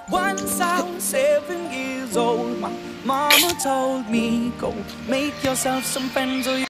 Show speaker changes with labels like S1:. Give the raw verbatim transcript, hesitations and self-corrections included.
S1: Once I was seven years old, my mama told me, go make yourself some friends or